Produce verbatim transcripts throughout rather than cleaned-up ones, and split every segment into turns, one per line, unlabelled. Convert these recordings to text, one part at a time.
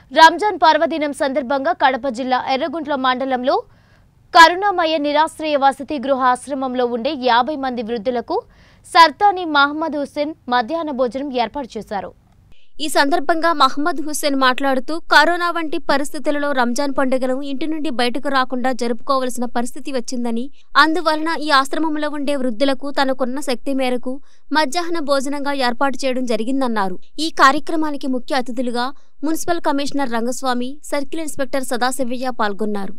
రంజాన్ పర్వదినం సందర్భంగా కడప జిల్లా ఎర్రగుంట్ల మండలంలో కరుణామయ నిరాశ్రయ వసతి గృహ ఆశ్రమంలో ఉండే యాభై మంది వృద్ధులకు సర్దాని మహమ్మద్ హుస్సేన్ మధ్యాహ్న భోజనం ఏర్పాటు చేశారు।
ఈ సందర్భంగా మహమ్మద్ హుస్సేన్ మాట్లాడుతూ కరోనా వంటి పరిస్థితులలో రంజాన్ పండుగను ఇంటి నుండి బయటకు రాకుండా జరుపుకోవాల్సిన పరిస్థితి వచ్చిందని, అందువలన ఈ ఆశ్రమంలో ఉండే వృద్ధులకు తనకున్న శక్తి మేరకు మధ్యాహ్న భోజనంగా ఏర్పాటు చేయడం జరిగిందన్నారు। ఈ కార్యక్రమానికి ముఖ్య అతిథులుగా municipal commissioner Rangaswamy, circle inspector Sadasivaiah పాల్గొన్నారు।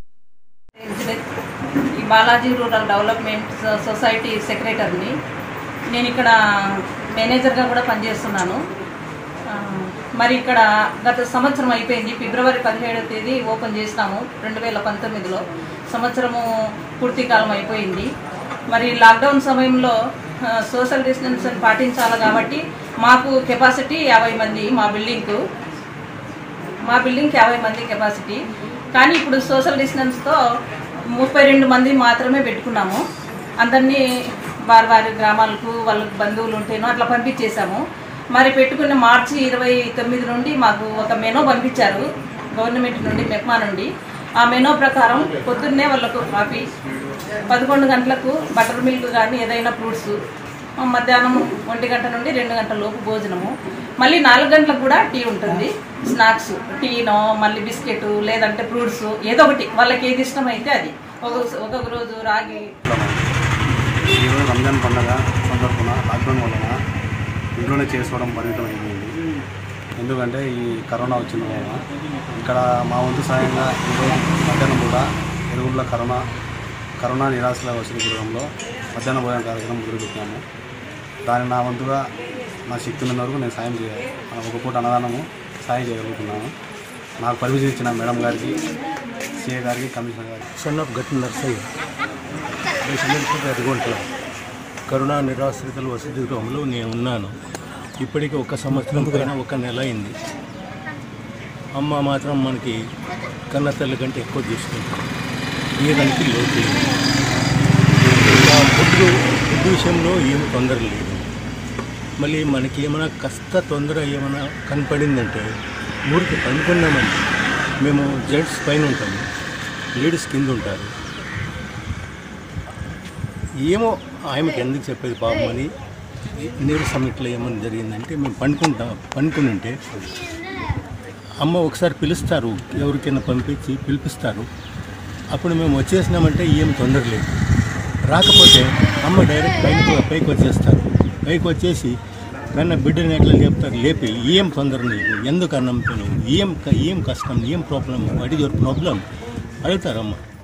ఈ బాలాజీ రూరల్ డెవలప్మెంట్ సొసైటీ సెక్రటరీని నేను ఇక్కడ మేనేజర్గా కూడా పనిచేస్తున్నాను। మరి ఇక్కడ గత సంవత్సరం అయిపోయింది, ఫిబ్రవరి పదిహేడవ తేదీ ఓపెన్ చేసినాము రెండు వేల పంతొమ్మిదిలో సంవత్సరము పూర్తి కాలం అయిపోయింది। మరి లాక్డౌన్ సమయంలో సోషల్ డిస్టెన్స్ పాటించాలి కాబట్టి మాకు కెపాసిటీ యాభై మంది మా బిల్డింగ్కు మా బిల్డింగ్కి యాభై మంది కెపాసిటీ, కానీ ఇప్పుడు సోషల్ డిస్టెన్స్తో ముప్పై రెండు మంది మాత్రమే పెట్టుకున్నాము। అందరినీ వారి వారి గ్రామాలకు వాళ్ళకి బంధువులు ఉంటేనో అట్లా పంపించేసాము। మరి పెట్టుకున్న మార్చి ఇరవై తొమ్మిది నుండి మాకు ఒక మెనో పంపించారు గవర్నమెంట్ నుండి, మెప్మా నుండి। ఆ మెనో ప్రకారం పొద్దున్నే వాళ్ళకు కాఫీ, పదకొండు గంటలకు బటర్ మిల్క్ కానీ ఏదైనా ఫ్రూట్స్, మధ్యాహ్నం ఒంటి గంట నుండి రెండు గంటల లోపు భోజనము, మళ్ళీ నాలుగు గంటలకు కూడా టీ ఉంటుంది, స్నాక్స్ టీనో మళ్ళీ బిస్కెట్ లేదంటే ఫ్రూట్స్ ఏదో ఒకటి వాళ్ళకి ఏది ఇష్టమైతే అది। ఒక ఒక్కొక్క రోజు రాగి
ఈరోజు రంజాన్ పండుగ సందర్భంగా లాక్డౌన్ వలన ఇంట్లోనే చేసుకోవడం పరిమితం అయిపోయింది। ఎందుకంటే ఈ కరోనా వచ్చిన వలన ఇక్కడ మా వంతు సాయంగా ఈరోజు మధ్యాహ్నం కూడా ఎరుగుంట్ల కరోనా కరోనా నిరాశ్రయ వసతి గృహంలో మధ్యాహ్న భోజన కార్యక్రమం మొదలుపెట్టాము। దాని నా వంతుగా నా శక్తి ఉన్న వరకు నేను సాయం చేయాలి, ఒక పూట అన్నదానము సాయం చేయగలుగుతున్నాను। నాకు పర్మిషన్ ఇచ్చిన మేడం గారికి, సిఏ గారికి, కమిషనర్ గారికి।
సన్ ఆఫ్ గట్టి నర్సయ్య ఎర్రగుంట్ల కరోనా నిరాశ్రితుల వసతి గృహంలో నేను ఉన్నాను। ఇప్పటికీ ఒక సంవత్సరం పైన ఒక నెల అయింది। అమ్మ మాత్రం మనకి కన్న తల్లి కంటే ఎక్కువ చూసుకుంటాం, ఏ దానికి లోటు లేదు। ఫుడ్ ఫుడ్ విషయంలో ఏమి తొందర లేదు। మళ్ళీ మనకి ఏమైనా కష్ట తొందర ఏమైనా కనపడిందంటే ఊరికి పండుకున్నామంటే మేము జెంట్స్ పైన ఉంటాము, లేడీస్ కింద ఉంటారు। ఏమో ఆమెకి ఎందుకు చెప్పేది పాపం అని నీరు సమ్మిట్లో ఏమని జరిగిందంటే మేము పండుకుంటాం పండుకుని ఉంటే అమ్మ ఒకసారి పిలుస్తారు, ఎవరికైనా పంపించి పిలిపిస్తారు, అప్పుడు మేము వచ్చేసినామంటే ఏం తొందర లేదు। రాకపోతే అమ్మ డైరెక్ట్ పైకి పైకి వచ్చేస్తారు, పైకి వచ్చేసి కన్నా బిడ్డని ఎట్లా లేపుతారు, లేపి ఏం తొందర నీకు, ఎందుకు అన్నం తినవు, ఏం ఏం కష్టం, ఏం problem, what is your problem అడుగుతారమ్మ।